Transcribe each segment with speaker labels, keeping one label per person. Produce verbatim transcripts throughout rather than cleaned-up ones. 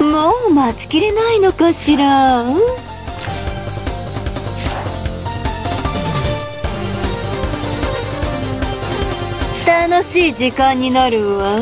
Speaker 1: もう待ちきれないのかしら。楽しい時間になるわ。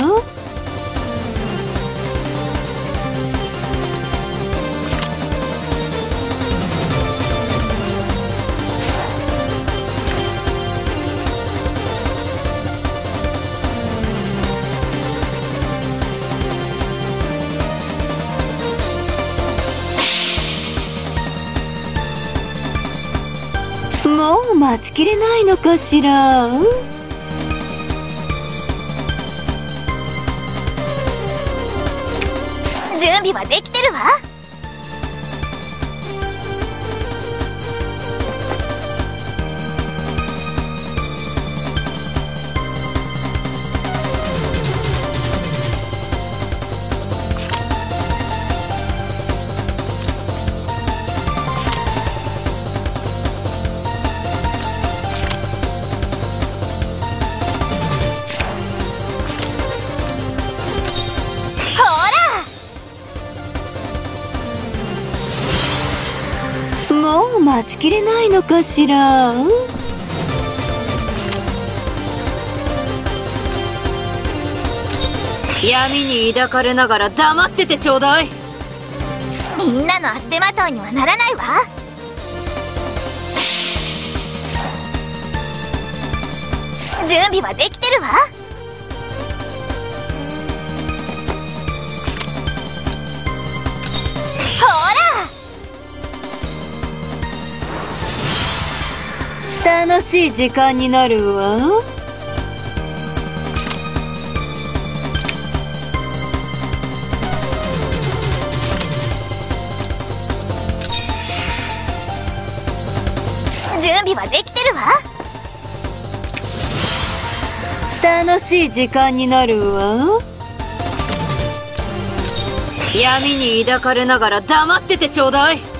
Speaker 1: もう待ちきれないのかしら。
Speaker 2: 準備はできてるわ。
Speaker 1: もう待ちきれないのかしら。闇に抱かれながら黙っててちょうだい。
Speaker 2: みんなの足手まといにはならないわ。準備はできてるわ。
Speaker 1: 楽しい時間になるわ。
Speaker 2: 準備はできてるわ。
Speaker 1: 楽しい時間になるわ。闇に抱かれながら黙っててちょうだい。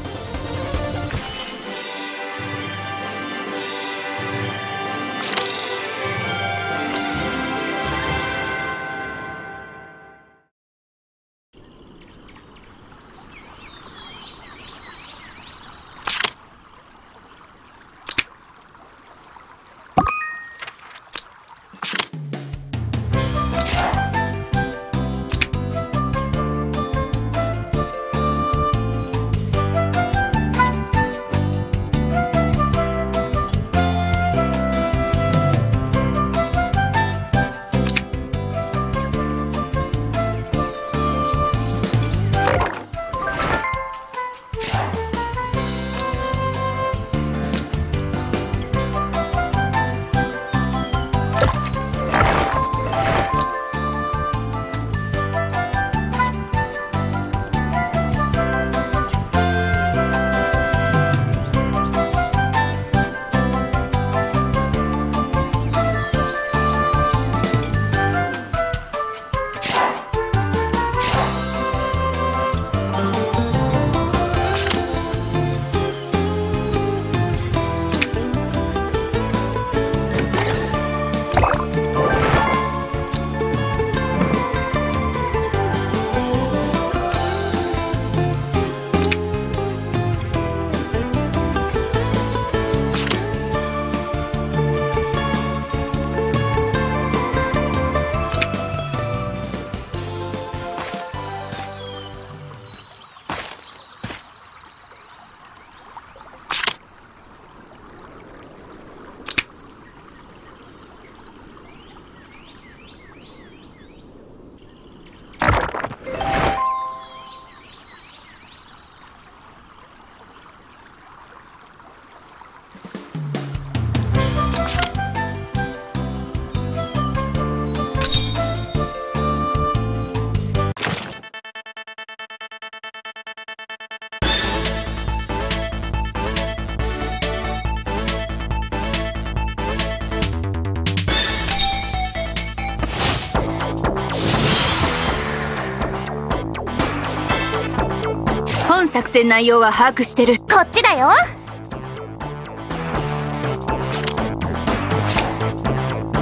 Speaker 1: 本作戦内容は把握してる。
Speaker 2: こっちだよ。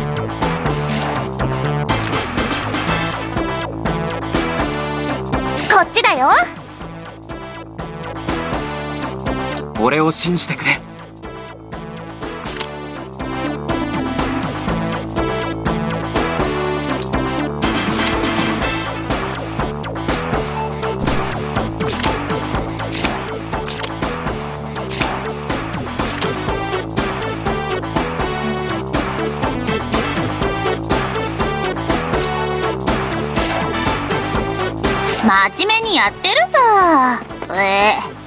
Speaker 2: ここっちだよ。
Speaker 3: 俺を信じてくれ。
Speaker 2: 真面目にやってるさ。えー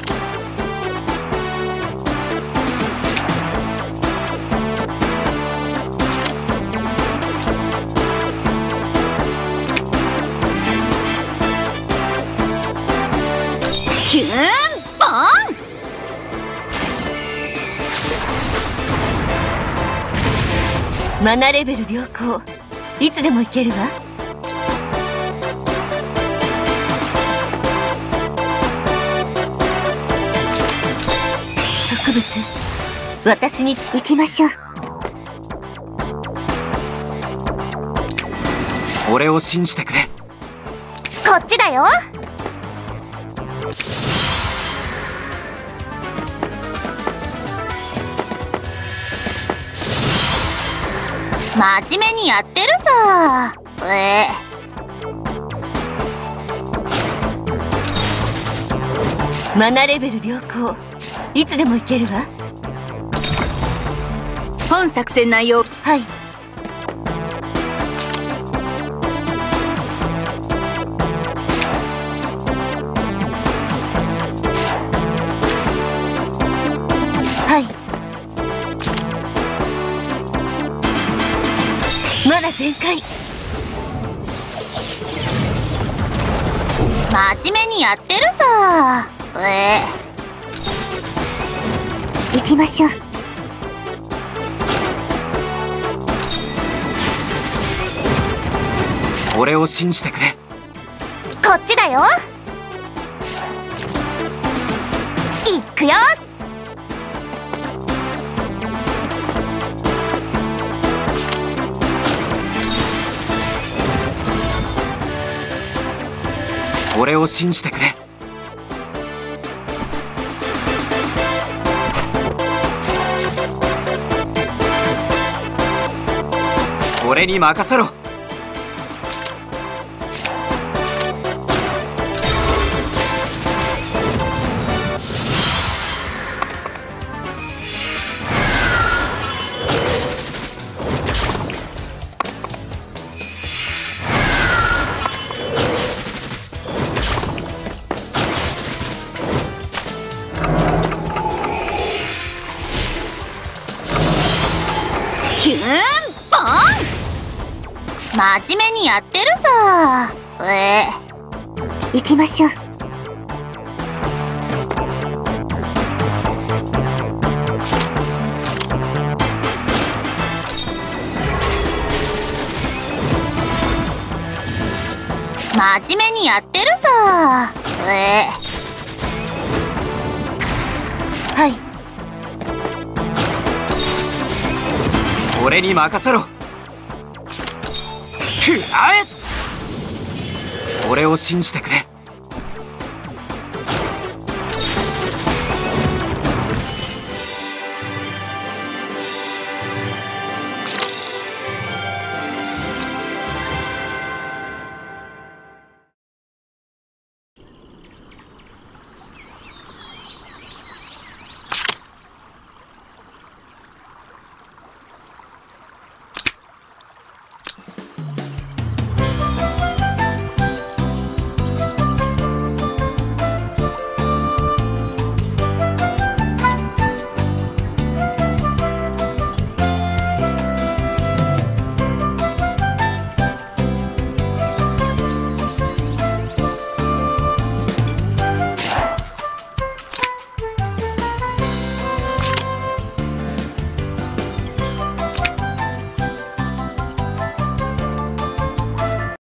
Speaker 1: キューンボン。
Speaker 4: マナレベル良好。いつでも行けるわ。植物、私に行きましょう。
Speaker 3: 俺を信じてくれ。
Speaker 2: こっちだよ。真面目にやってるさ。え
Speaker 4: ーマナレベル良好。いつでも行けるわ。
Speaker 1: 本作戦内容。
Speaker 4: はい。はい。まだ全開。
Speaker 2: 真面目にやってるさ。えー行きましょう。
Speaker 3: 俺を信じてくれ。
Speaker 2: こっちだよ。いくよ。
Speaker 3: 俺を信じてくれ。俺に任せろ。
Speaker 1: キューンボン。
Speaker 2: 真面目にやってるさ。えー行きましょう。真面目にやってるさ。え
Speaker 4: はい。
Speaker 3: 俺に任せろ。食らえ。俺を信じてくれ。